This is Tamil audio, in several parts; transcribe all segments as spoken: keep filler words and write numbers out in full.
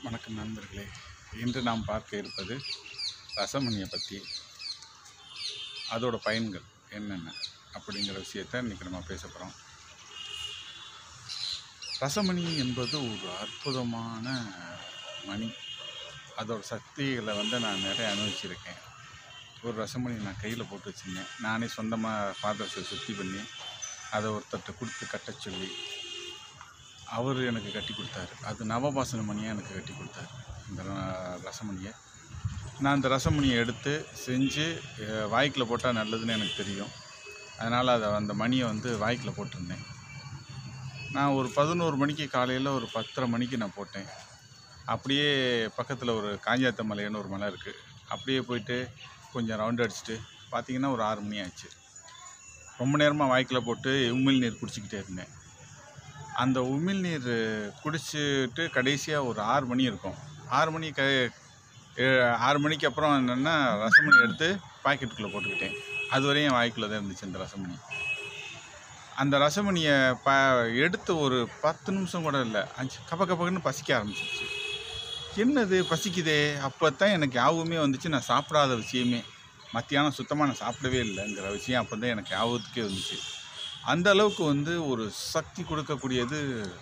வணக்கம் நண்பர்களே. இன்று நாம் பார்க்க இருப்பது ரசமணியை பற்றி, அதோட பயன்கள் என்னென்ன அப்படிங்கிற விஷயத்தை இன்றைக்கி நம்ம பேச போகிறோம். ரசமணி என்பது ஒரு அற்புதமான மணி. அதோட சக்திகளை வந்து நான் நிறைய அனுபவிச்சிருக்கேன். ஒரு ரசமணி நான் கையில் போட்டு வச்சுருந்தேன். நானே சொந்தமாக பாத்திரத்தை சுத்தி பண்ணி அதை ஒருத்தர்கிட்ட கொடுத்து கட்ட சொல்லி அவர் எனக்கு கட்டி கொடுத்தாரு. அது நவபாசன மணியாக எனக்கு கட்டி கொடுத்தாரு இந்த ரசமணியை. நான் அந்த ரசமணியை எடுத்து செஞ்சு வாய்க்கில் போட்டால் நல்லதுன்னு எனக்கு தெரியும். அதனால் அதை அந்த மணியை வந்து வாய்க்கில் போட்டிருந்தேன். நான் ஒரு பதினோரு மணிக்கு காலையில் ஒரு பத்தரை மணிக்கு நான் போட்டேன். அப்படியே பக்கத்தில் ஒரு காஞ்சாத்த மலைன்னு ஒரு மலை இருக்குது. அப்படியே போயிட்டு கொஞ்சம் ரவுண்ட் அடிச்சுட்டு பார்த்திங்கன்னா ஒரு ஆறு மணி ஆச்சு. ரொம்ப நேரமாக வாய்க்கில் போட்டு உமிழ் நீர் குடிச்சிக்கிட்டே இருந்தேன். அந்த உமிழ் நீர் குடிச்சிட்டு கடைசியாக ஒரு ஆறு மணி இருக்கும். ஆறு மணி க ஆறு மணிக்கு அப்புறம் என்னென்னா ரசமணி எடுத்து பாக்கெட்டுக்குள்ளே போட்டுக்கிட்டேன். அது வரையும் என் வாய்க்குள்ளே தான் இருந்துச்சு அந்த ரசமணி. அந்த ரசமணியை ப எடுத்து ஒரு பத்து நிமிஷம் கூட இல்லை, அஞ்சு கப்ப கப்பக்குன்னு பசிக்க ஆரம்பிச்சிருச்சு. என்னது பசிக்குதே? அப்போ தான் எனக்கு யாவுமே வந்துச்சு. நான் சாப்பிடாத விஷயமே, மத்தியானம் சுத்தமாக நான் சாப்பிடவே இல்லைங்கிற விஷயம் அப்போ தான் எனக்கு யாபத்துக்கே வந்துச்சு. அந்த அளவுக்கு வந்து ஒரு சக்தி கொடுக்கக்கூடியது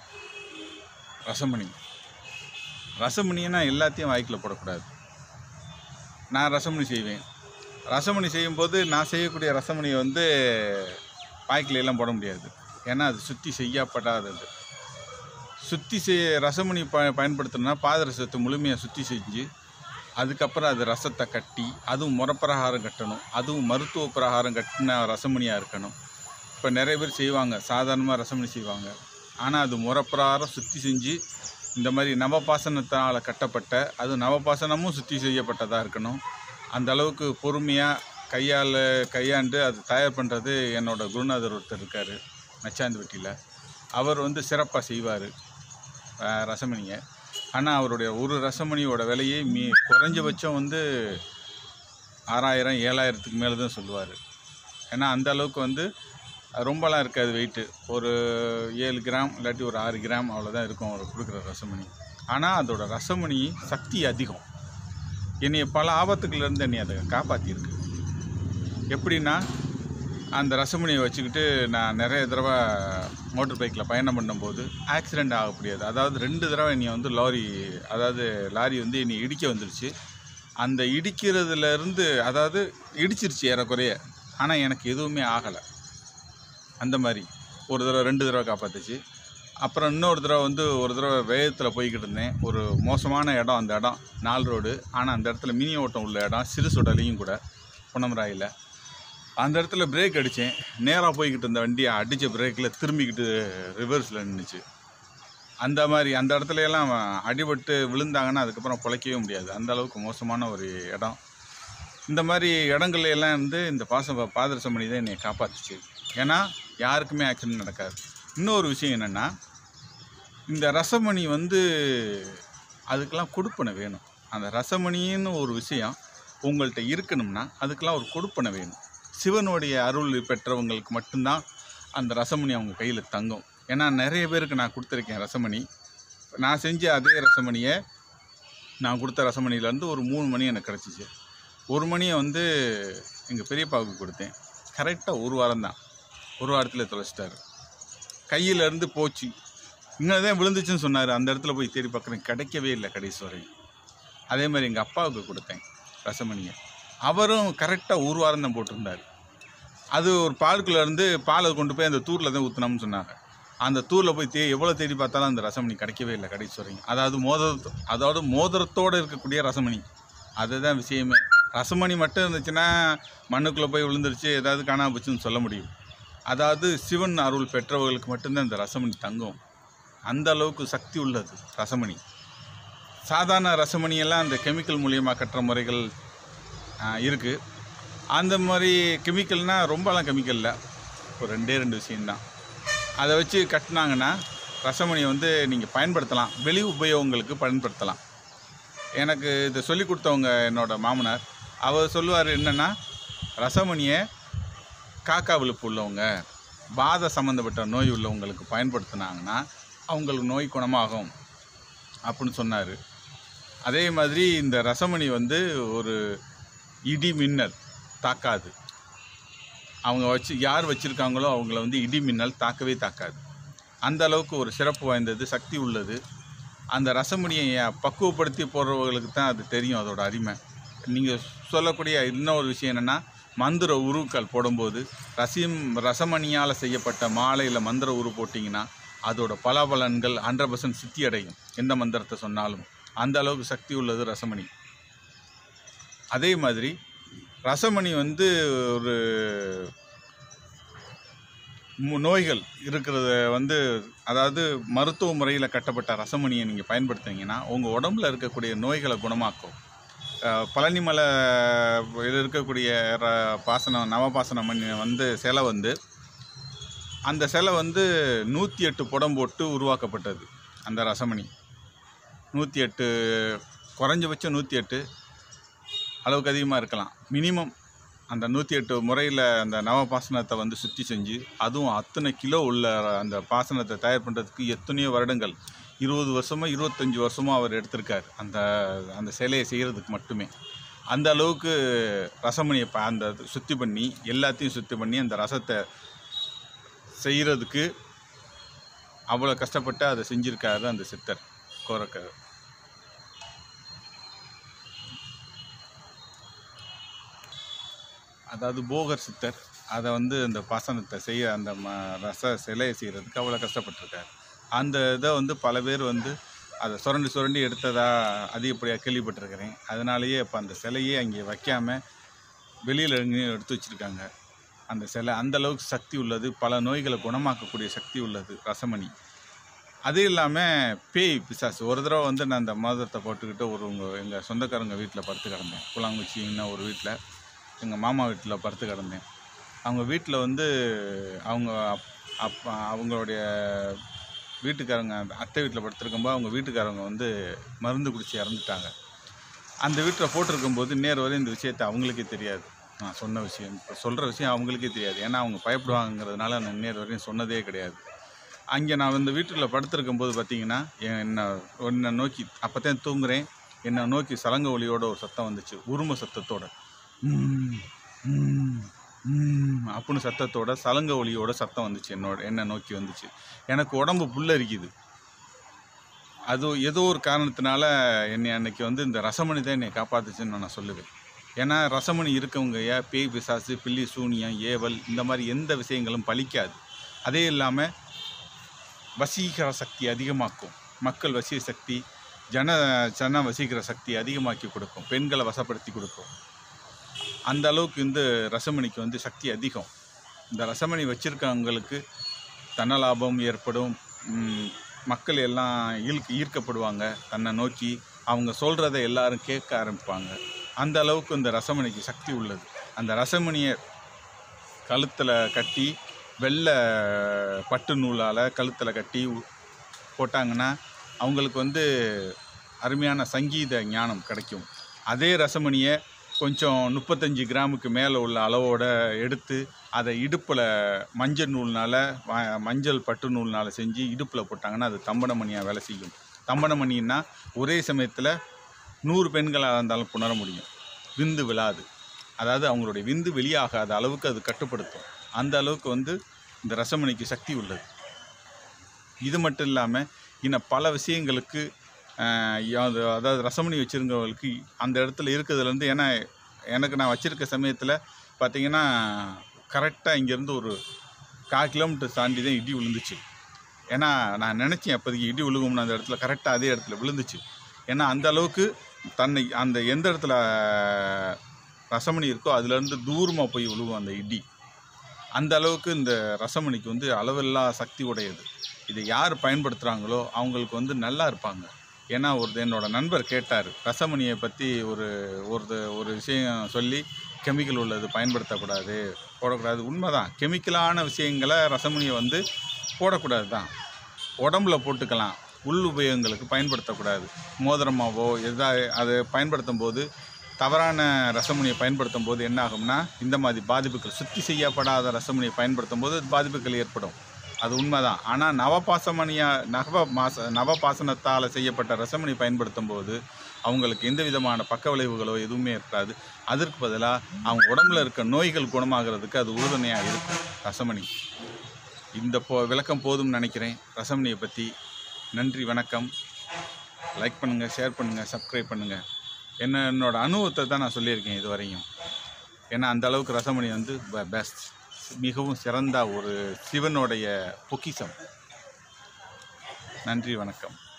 ரசமணி. ரசமணின்னா எல்லாத்தையும் வாய்க்கில் போடக்கூடாது. நான் ரசமணி செய்வேன். ரசமணி செய்யும்போது நான் செய்யக்கூடிய ரசமணியை வந்து வாய்க்கில் எல்லாம் போட முடியாது. ஏன்னா அது சுற்றி செய்யப்படாதது. சுற்றி செய் ரசமணி ப பயன்படுத்தணும்னா பாதரசத்தை முழுமையாக சுற்றி செஞ்சு அதுக்கப்புறம் அது ரசத்தை கட்டி, அதுவும் முறப்பிரகாரம் கட்டணும். அதுவும் மருத்துவ பிரகாரம் கட்டின ரசமணியாக இருக்கணும். இப்போ நிறைய பேர் செய்வாங்க, சாதாரணமாக ரசமணி செய்வாங்க. ஆனால் அது முறப்பிரகாரம் சுற்றி செஞ்சு இந்த மாதிரி நவபாசனத்தால் கட்டப்பட்ட, அது நவபாசனமும் சுற்றி செய்யப்பட்டதாக இருக்கணும். அந்த அளவுக்கு பொறுமையாக கையால் கையாண்டு அது தயார் பண்ணுறது என்னோடய குருநாதர் ஒருத்தர் இருக்கார் நச்சாந்திவட்டியில். அவர் வந்து சிறப்பாக செய்வார் ரசமணியை. ஆனால் அவருடைய ஒரு ரசமணியோட விலையே மீ குறைஞ்சபட்சம் வந்து ஆறாயிரம் ஏழாயிரத்துக்கு மேலே தான் சொல்லுவார். ஏன்னா அந்த அளவுக்கு வந்து ரொம்பலாம் இருக்காது வெயிட்டு. ஒரு ஏழு கிராம் இல்லாட்டி ஒரு ஆறு கிராம் அவ்வளோதான் இருக்கும் அவர் கொடுக்குற ரசமணி. ஆனால் அதோட ரசமணி சக்தி அதிகம். என்னைய பல ஆபத்துக்கள்லேருந்து என்னை அதை காப்பாற்றிருக்கு. எப்படின்னா, அந்த ரசமணியை வச்சுக்கிட்டு நான் நிறைய தடவை மோட்டர் பைக்கில் பயணம் பண்ணும்போது ஆக்சிடெண்ட் ஆகக்கூடியது. அதாவது ரெண்டு தடவை என்னை வந்து லாரி அதாவது லாரி வந்து என்னை இடிக்க வந்துருச்சு. அந்த இடிக்கிறதுலேருந்து அதாவது இடிச்சிருச்சு ஏறக்குறைய. ஆனால் எனக்கு எதுவுமே ஆகலை. அந்த மாதிரி ஒரு தடவை ரெண்டு தடவை காப்பாற்றுச்சு. அப்புறம் இன்னொரு தடவை வந்து ஒரு தடவை வேகத்தில் போய்கிட்டு இருந்தேன். ஒரு மோசமான இடம் அந்த இடம், நாலு ரோடு. ஆனால் அந்த இடத்துல மினி ஓட்டம் உள்ள இடம், சிறு சுடலையும் கூட, புனமராயில். அந்த இடத்துல பிரேக் அடித்தேன். நேராக போய்கிட்டு இருந்த வண்டியை அடித்த பிரேக்கில் திரும்பிக்கிட்டு ரிவர்ஸில் நின்றுச்சு. அந்த மாதிரி அந்த இடத்துல எல்லாம் அடிபட்டு விழுந்தாங்கன்னா அதுக்கப்புறம் பிழைக்கவே முடியாது. அந்த அளவுக்கு மோசமான ஒரு இடம். இந்த மாதிரி இடங்கள்ல எல்லாம் வந்து இந்த பாச பாதரசமணி தான் என்னை காப்பாற்றுச்சு. ஏன்னா யாருக்குமே ஆக்சிடென்ட் நடக்காது. இன்னொரு விஷயம் என்னென்னா, இந்த ரசமணி வந்து அதுக்கெல்லாம் கொடுப்பனை வேணும். அந்த ரசமணின்னு ஒரு விஷயம் உங்கள்கிட்ட இருக்கணும்னா அதுக்கெல்லாம் ஒரு கொடுப்பனை வேணும். சிவனுடைய அருள் பெற்றவங்களுக்கு மட்டும்தான் அந்த ரசமணி அவங்க கையில் தங்கும். ஏன்னா நிறைய பேருக்கு நான் கொடுத்துருக்கேன் ரசமணி. நான் செஞ்ச அதே ரசமணியை நான் கொடுத்த ரசமணியிலேருந்து ஒரு மூணு மணி எனக்கு கிடச்சிச்சு. ஒரு மணியை வந்து எங்கள் பெரியப்பாவுக்கு கொடுத்தேன். கரெக்டாக ஒரு வாரம் தான், ஒரு வாரத்தில் தொலைச்சிட்டாரு. கையிலேருந்து போச்சு. இங்கே தான் விழுந்துச்சுன்னு சொன்னார். அந்த இடத்துல போய் தேடி பார்க்குறேன், கிடைக்கவே இல்லை கடைசி வரையும். அதே மாதிரி எங்கள் அப்பாவுக்கு கொடுத்தேன் ரசமணியை. அவரும் கரெக்டாக ஒரு வாரம் தான் போட்டிருந்தார். அது ஒரு பாலுக்குள்ளேருந்து பாலை கொண்டு போய் அந்த தூரில் தான் ஊற்றினோம்னு சொன்னாங்க. அந்த தூரில் போய் தே எவ்வளோ தேடி பார்த்தாலும் அந்த ரசமணி கிடைக்கவே இல்லை கடைசி வரையும். அதாவது மோதிரத்தோ அதாவது மோதிரத்தோடு இருக்கக்கூடிய ரசமணி, அதுதான் விஷயமே. ரசமணி மட்டும் இருந்துச்சுன்னா மண்ணுக்குள்ளே போய் விழுந்துருச்சு, ஏதாவது காணாம போச்சுன்னு சொல்ல முடியும். அதாவது சிவன் அருள் பெற்றவர்களுக்கு மட்டும்தான் இந்த ரசமணி தங்கும். அந்த அளவுக்கு சக்தி உள்ளது ரசமணி. சாதாரண ரசமணியெல்லாம் அந்த கெமிக்கல் மூலியமாக கட்டுற முறைகள் இருக்குது. அந்த மாதிரி கெமிக்கல்னால் ரொம்பலாம் கெமிக்கல் இல்லை, ஒரு ரெண்டே ரெண்டு விஷயந்தான். அதை வச்சு கட்டினாங்கன்னா ரசமணியை வந்து நீங்கள் பயன்படுத்தலாம், வெளி உபயோகங்களுக்கு பயன்படுத்தலாம். எனக்கு இதை சொல்லி கொடுத்தவங்க என்னோடய மாமனார். அவர் சொல்லுவார் என்னென்னா, ரசமணியை காக்கா விழுப்பு உள்ளவங்க, வாத சம்மந்தப்பட்ட நோய் உள்ளவங்களுக்கு பயன்படுத்தினாங்கன்னா அவங்களுக்கு நோய் குணமாகும் அப்படின்னு சொன்னார். அதே மாதிரி இந்த ரசமணி வந்து ஒரு இடி மின்னல் தாக்காது. அவங்க வச்சு யார் வச்சுருக்காங்களோ அவங்கள வந்து இடி மின்னல் தாக்கவே தாக்காது. அந்த அளவுக்கு ஒரு சிறப்பு வாய்ந்தது, சக்தி உள்ளது. அந்த ரசமணியை பக்குவப்படுத்தி போடுறவங்களுக்கு தான் அது தெரியும் அதோட அருமை. நீங்கள் சொல்லக்கூடிய இன்னொரு விஷயம் என்னென்னா, மந்திர உருக்கள் போடும்போது ரசிம் ரசமணியால் செய்யப்பட்ட மாலையில் மந்திர உரு போட்டிங்கன்னா அதோட பலாபலன்கள் ஹண்ட்ரட் பர்சன்ட் சித்தி அடையும். எந்த மந்திரத்தை சொன்னாலும் அந்த அளவுக்கு சக்தி உள்ளது ரசமணி. அதே மாதிரி ரசமணி வந்து ஒரு நோய்கள் இருக்கிறத வந்து, அதாவது மருத்துவ முறையில் கட்டப்பட்ட ரசமணியை நீங்கள் பயன்படுத்துனீங்கன்னா உங்கள் உடம்புல இருக்கக்கூடிய நோய்களை குணமாக்கும். பழனிமலை இருக்கக்கூடிய ர பாசனம் நவபாசன மணி வந்து சிலை வந்து அந்த சிலை வந்து நூற்றி எட்டு புடம் போட்டு உருவாக்கப்பட்டது. அந்த ரசமணி நூற்றி எட்டு குறைஞ்சபட்சம் நூற்றி எட்டு, அளவுக்கு அதிகமாக இருக்கலாம். மினிமம் அந்த நூற்றி எட்டு முறையில் அந்த நவபாசனத்தை வந்து சுற்றி செஞ்சு, அதுவும் அத்தனை கிலோ உள்ள அந்த பாசனத்தை தயார் பண்ணுறதுக்கு எத்தனையோ வருடங்கள், இருபது வருஷமோ இருபத்தஞ்சி வருஷமோ அவர் எடுத்திருக்கார் அந்த அந்த சிலையை செய்கிறதுக்கு மட்டுமே. அந்த அளவுக்கு ரசமணியை அந்த சுத்தி பண்ணி எல்லாத்தையும் சுத்தி பண்ணி அந்த ரசத்தை செய்கிறதுக்கு அவ்வளோ கஷ்டப்பட்டு அதை செஞ்சுருக்காரு அந்த சித்தர் கோரக்கர். அதாவது போகர் சித்தர் அதை வந்து அந்த பாசனத்தை செய்ய அந்த ம ரச சிலையை செய்கிறதுக்கு அவ்வளோ கஷ்டப்பட்டிருக்காரு. அந்த இதை வந்து பல பேர் வந்து அதை சுரண்டி சுரண்டி எடுத்ததாக அதிகப்படியாக கேள்விப்பட்டிருக்கிறேன். அதனாலேயே இப்போ அந்த சிலையே அங்கே வைக்காமல் வெளியில் எங்கேயும் எடுத்து வச்சுருக்காங்க. அந்த சிலை அந்தளவுக்கு சக்தி உள்ளது, பல நோய்களை குணமாக்கக்கூடிய சக்தி உள்ளது ரசமணி. அது இல்லாமல் பேய் பிசாசு. ஒரு தடவை வந்து நான் அந்த மோதிரத்தை போட்டுக்கிட்டு ஒரு உங்கள் எங்கள் சொந்தக்காரங்க வீட்டில் படுத்து கிடந்தேன். குளாங்குச்சின்னு ஒரு வீட்டில், எங்கள் மாமா வீட்டில் படுத்து கிடந்தேன். அவங்க வீட்டில் வந்து அவங்க அப் அப் அவங்களுடைய வீட்டுக்காரங்க அத்தை வீட்டில் படுத்துருக்கும்போது அவங்க வீட்டுக்காரங்க வந்து மருந்து குடித்து இறந்துட்டாங்க. அந்த வீட்டில் போட்டிருக்கும்போது நேர் வரை இந்த விஷயத்தை அவங்களுக்கே தெரியாது. நான் சொன்ன விஷயம் இப்போ சொல்கிற விஷயம் அவங்களுக்கே தெரியாது. ஏன்னா அவங்க பயப்படுவாங்கிறதுனால நான் நேர் வரையும் சொன்னதே கிடையாது. அங்கே நான் இந்த வீட்டில் படுத்துருக்கும்போது பார்த்திங்கன்னா என்னை என்னை நோக்கி, அப்போ தான் தூங்குறேன், என்னை நோக்கி சலங்க ஒலியோட ஒரு சத்தம் வந்துச்சு, உரும சத்தத்தோட, அப்படின்னு சத்தத்தோட சலங்க ஒலியோட சத்தம் வந்துச்சு. என்னோட என்னை நோக்கி வந்துச்சு. எனக்கு உடம்பு புல்லரிக்குது. அது ஏதோ ஒரு காரணத்தினால என்னை அன்னைக்கு வந்து இந்த ரசமணி தான் என்னை காப்பாற்றுச்சுன்னு நான் சொல்லுவேன். ஏன்னா ரசமணி இருக்கவங்க ஏன் பேய் பிசாசு பில்லி சூனியம் ஏவல் இந்த மாதிரி எந்த விஷயங்களும் பலிக்காது. அதே இல்லாமல் வசீகர சக்தி அதிகமாக்கும். மக்கள் வசீக சக்தி, ஜன ஜன வசீகர சக்தி அதிகமாக்கி கொடுக்கும், பெண்களை வசப்படுத்தி கொடுக்கும். அந்த அளவுக்கு இந்த ரசமணிக்கு வந்து சக்தி அதிகம். இந்த ரசமணி வச்சுருக்கவங்களுக்கு தன லாபம் ஏற்படும். மக்கள் எல்லாம் ஈர்க்க ஈர்க்கப்படுவாங்க தன்னை நோக்கி. அவங்க சொல்கிறத எல்லாரும் கேட்க ஆரம்பிப்பாங்க. அந்த அளவுக்கு இந்த ரசமணிக்கு சக்தி உள்ளது. அந்த ரசமணியை கழுத்தில் கட்டி வெள்ளை பட்டு நூலால் கழுத்தில் கட்டி போட்டாங்கன்னா அவங்களுக்கு வந்து அருமையான சங்கீத ஞானம் கிடைக்கும். அதே ரசமணியை கொஞ்சம் முப்பத்தஞ்சு கிராமுக்கு மேலே உள்ள அளவோடு எடுத்து அதை இடுப்பில் மஞ்சள் நூல்னால் மஞ்சள் பட்டு நூல்னால் செஞ்சு இடுப்பில் போட்டாங்கன்னா அது தம்பனமணியாக வேலை செய்யும். தம்பனமணின்னா ஒரே சமயத்தில் நூறு பெண்களாக இருந்தாலும் புணர முடியும். விந்து விழாது, அதாவது அவங்களுடைய விந்து வெளியாகாத அளவுக்கு அது கட்டுப்படுத்தும். அந்த அளவுக்கு வந்து இந்த ரசமணிக்கு சக்தி உள்ளது. இது மட்டும் இல்லாமல் இன்னும் பல விஷயங்களுக்கு, அதாவது ரசமணி வச்சுருக்கவங்களுக்கு அந்த இடத்துல இருக்கிறதுலேருந்து, ஏன்னா எனக்கு நான் வச்சுருக்க சமயத்தில் பார்த்திங்கன்னா கரெக்டாக இங்கேருந்து ஒரு கால் கிலோமீட்டர் தாண்டி தான் இடி விழுந்துச்சு. ஏன்னா நான் நினச்சேன் அப்போதைக்கு இடி விழுகும்னு, அந்த இடத்துல கரெக்டாக அதே இடத்துல விழுந்துச்சு. ஏன்னா அந்த அளவுக்கு தன்னை அந்த எந்த இடத்துல ரசமணி இருக்கோ அதுலேருந்து தூரமாக போய் விழுகும் அந்த இடி. அந்த அளவுக்கு இந்த ரசமணிக்கு வந்து அளவில்லா சக்தி உடையது. இதை யார் பயன்படுத்துகிறாங்களோ அவங்களுக்கு வந்து நல்லா இருப்பாங்க. ஏன்னா ஒரு என்னோட நண்பர் கேட்டார், ரசமணியை பற்றி ஒரு ஒரு ஒரு விஷயம் சொல்லி, கெமிக்கல் உள்ளது பயன்படுத்தக்கூடாது, போடக்கூடாது. உண்மைதான், கெமிக்கலான விஷயங்களை ரசமணியை வந்து போடக்கூடாது தான். உடம்புல போட்டுக்கலாம், உள் உபயோகங்களுக்கு பயன்படுத்தக்கூடாது. மோதிரமாவோ எதா அதை பயன்படுத்தும் போது, தவறான ரசமணியை பயன்படுத்தும் போது என்ன ஆகும்னா இந்த மாதிரி பாதிப்புகள், சுத்தி செய்யப்படாத ரசமணியை பயன்படுத்தும் போது பாதிப்புகள் ஏற்படும். அது உண்மைதான். ஆனால் நவபாசமணியா நவ மாச நவபாசனத்தால் செய்யப்பட்ட ரசமணி பயன்படுத்தும் போது அவங்களுக்கு எந்த விதமான பக்க விளைவுகளோ எதுவுமே இருக்காது. அதற்கு பதிலாக அவங்க உடம்புல இருக்க நோய்கள் குணமாகிறதுக்கு அது உறுதுணையாக இருக்கும் ரசமணி. இந்த போ விளக்கம் போதும்னு நினைக்கிறேன் ரசமணியை பற்றி. நன்றி, வணக்கம். லைக் பண்ணுங்கள், ஷேர் பண்ணுங்கள், சப்ஸ்கிரைப் பண்ணுங்கள். என்ன என்னோட அனுபவத்தை தான் நான் சொல்லியிருக்கேன் இது வரையும். ஏன்னா அந்த அளவுக்கு ரசமணி வந்து பெஸ்ட், மிகவும் சிறந்த ஒரு சிவனுடைய பொக்கிஷம். நன்றி, வணக்கம்.